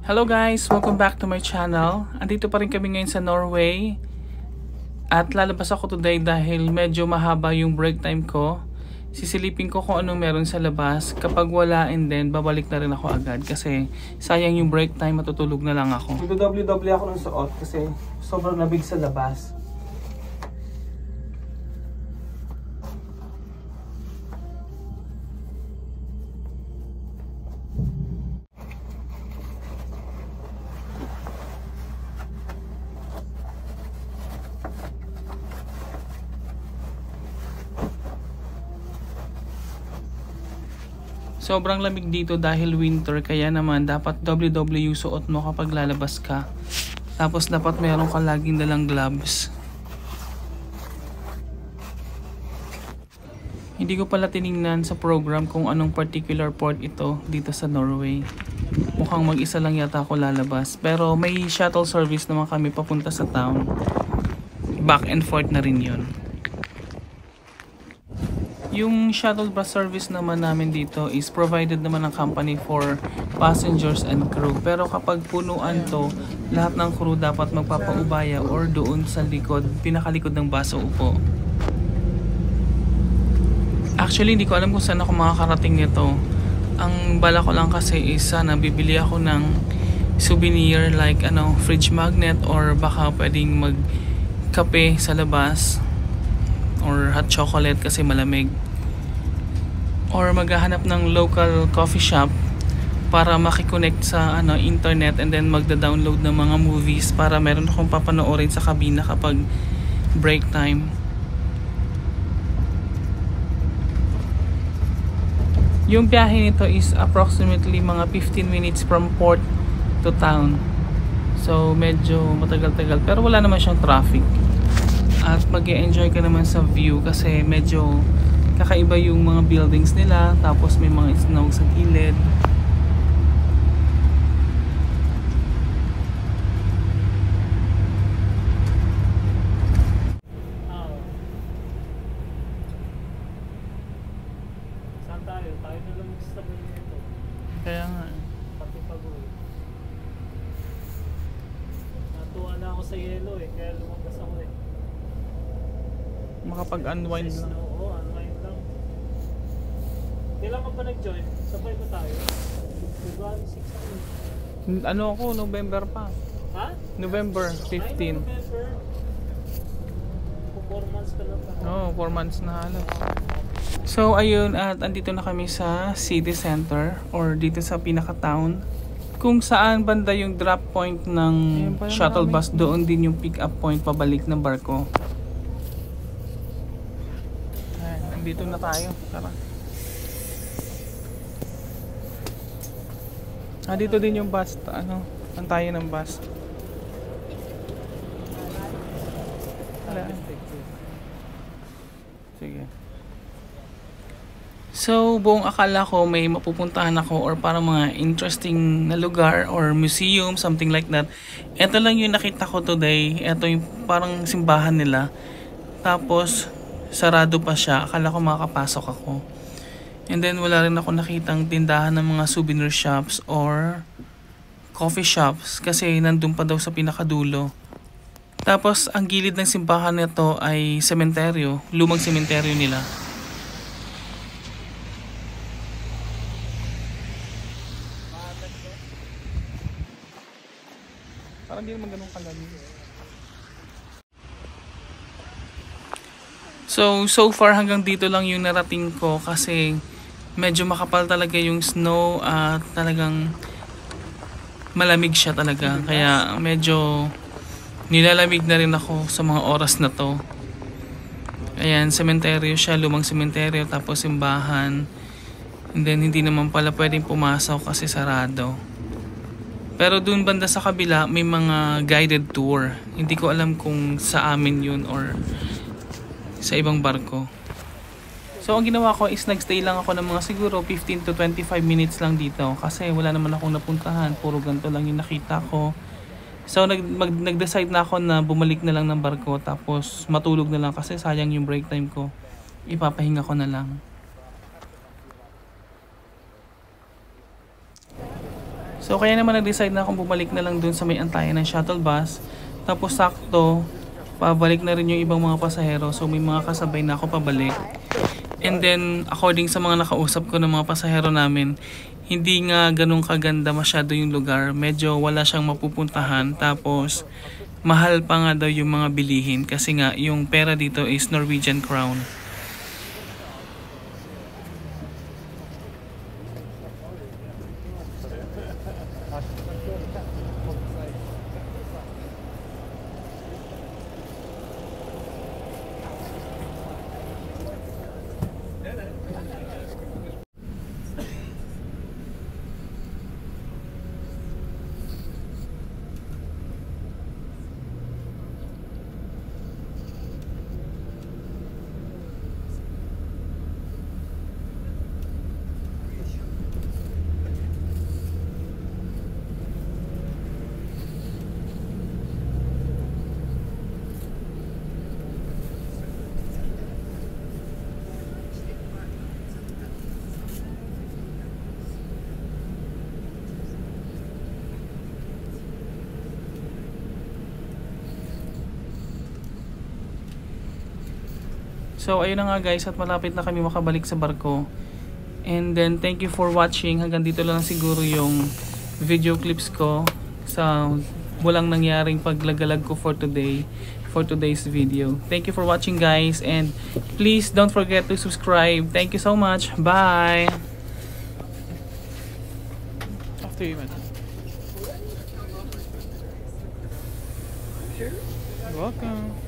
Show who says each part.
Speaker 1: Hello guys! Welcome back to my channel. Andito pa rin kami ngayon sa Norway. At lalabas ako today dahil medyo mahaba yung break time ko. Sisilipin ko kung anong meron sa labas. Kapag wala and then babalik na rin ako agad kasi sayang yung break time, matutulog na lang ako. Nagdo-double ako ng suot kasi sobrang labig sa labas. Sobrang lamig dito dahil winter, kaya naman dapat double yung suot mo kapag lalabas ka. Tapos dapat meron ka laging dalang gloves. Hindi ko pala tiningnan sa program kung anong particular port ito dito sa Norway. Mukhang mag-isa lang yata ako lalabas. Pero may shuttle service naman kami papunta sa town. Back and forth na rin yun. Yung shuttle bus service naman namin dito is provided naman ng company for passengers and crew. Pero kapag punuan to, lahat ng crew dapat magpapaubaya or doon sa likod, pinakalikod ng bus upo. Actually, hindi ko alam kung saan ako makakarating nito. Ang bala ko lang kasi is sana bibili ako ng souvenir like fridge magnet or baka pwedeng magkape sa labas or hot chocolate kasi malamig. Or maghahanap ng local coffee shop para makikonnect sa internet and then magda-download ng mga movies para meron akong papanoorin sa kabina kapag break time. Yung biyahe nito is approximately mga 15 minutes from port to town. So medyo matagal-tagal pero wala naman siyang traffic. At mag-e-enjoy ka naman sa view kasi medyo kakaiba yung mga buildings nila, tapos may mga snow sa gilid.
Speaker 2: Saan tayo? Tayo na lang mag-stable nito.
Speaker 1: Kaya nga.
Speaker 2: Pati pag-uwi. Natuwa na ako sa yellow kaya lumabas ako
Speaker 1: Makapag-unwind lang.
Speaker 2: Oo, unwind lang. Kailan ka pa nag-join? Sabay ba tayo? February 6
Speaker 1: Ako, November pa.
Speaker 2: Ha?
Speaker 1: November 15.
Speaker 2: Ay, November. 4 months ka lang pa.
Speaker 1: Oo, 4 months na halos. So ayun, at andito na kami sa city center or dito sa pinaka-town. Kung saan banda yung drop point ng shuttle bus, doon din yung pick up point pabalik ng barko. Dito na tayo. Tara. Dito din yung bus. Ang tayo ng bus. Sige. So, buong akala ko may mapupuntahan ako or parang mga interesting na lugar or museum, something like that. Ito lang yung nakita ko today. Ito yung parang simbahan nila. Tapos sarado pa siya. Akala ko makakapasok ako. And then wala rin ako nakitang tindahan ng mga souvenir shops or coffee shops kasi nandun pa daw sa pinakadulo. Tapos ang gilid ng simbahan nito ay sementeryo. Lumang sementeryo nila. Parang hindi naman ganun kalamig. So far hanggang dito lang yung narating ko kasi medyo makapal talaga yung snow at talagang malamig siya talaga. Kaya medyo nilalamig na rin ako sa mga oras na to. Ayan, sementeryo siya, lumang sementeryo, tapos simbahan. And then hindi naman pala pwedeng pumasok kasi sarado. Pero dun banda sa kabila may mga guided tour. Hindi ko alam kung sa amin yun or sa ibang barko. So ang ginawa ko is nagstay lang ako ng mga siguro 15 to 25 minutes lang dito kasi wala naman akong napuntahan, puro ganito lang yung nakita ko. So nag-decide na ako na bumalik na lang ng barko tapos matulog na lang kasi sayang yung break time ko. Ipapahinga ko na lang. So kaya naman nag-decide na akong bumalik na lang dun sa may antayan ng shuttle bus. Tapos sakto, pabalik na rin yung ibang mga pasahero. So may mga kasabay na ako pabalik. And then according sa mga nakausap ko ng mga pasahero namin, hindi nga ganun kaganda masyado yung lugar. Medyo wala siyang mapupuntahan. Tapos mahal pa nga daw yung mga bilihin kasi nga yung pera dito is Norwegian crown. So ayun na nga guys, at malapit na kami makabalik sa barko. And then thank you for watching. Hanggang dito lang siguro yung video clips ko sa walang nangyaring paglagalag ko for today, for today's video. Thank you for watching guys, and please don't forget to subscribe. Thank you so much. Bye. After you, man. You're welcome.